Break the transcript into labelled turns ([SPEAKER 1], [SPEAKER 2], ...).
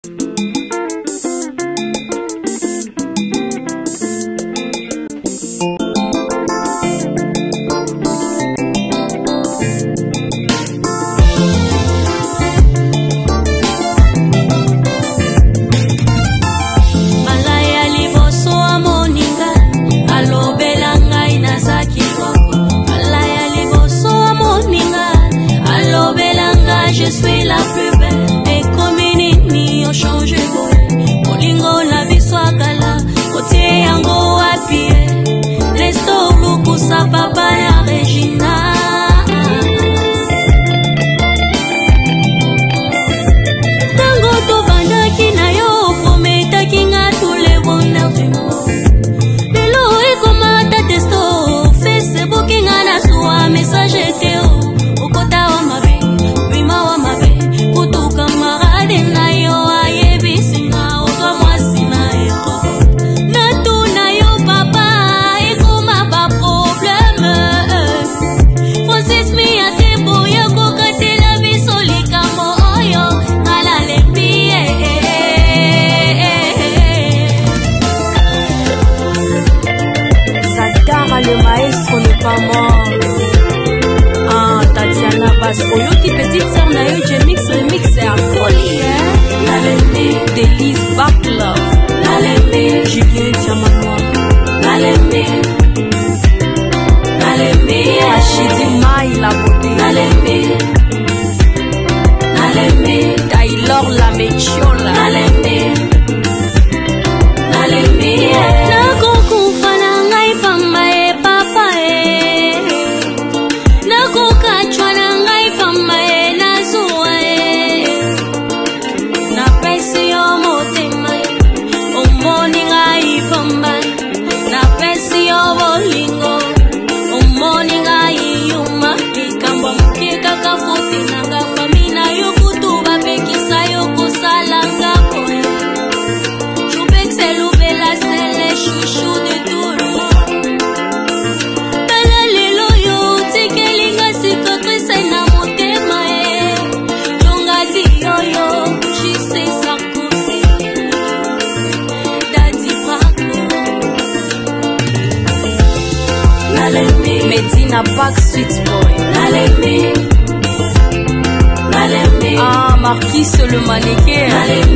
[SPEAKER 1] Je suis la plus belle et comme ni on change boy. Molingo na biswakala, otie yango wapi? Resto luku sa papa ya Regina. Tango to bandaki na yo, prometaki nga tous les bonheurs du monde. Lelo ekomata testo, Facebook nga na suwa message eteo, okota wa mabe. Le maestro n'est pas mort. Ah, Tatiana Bass, Oyoki petite sœur Nayo Jemix remix c'est à folie, hein. Nalemé, Délise Backlove, Nalemé, Julien Diamanois, Nalemé, Nalemé, Achidi Maï la beauté, Nalemé, Nalemé, Taylor la Mechiola, Nalemé, Nalemé, Medina Backstreet Boy, Nalemé, Nalemé. Ah, Marquis le mannequin, Nalemé.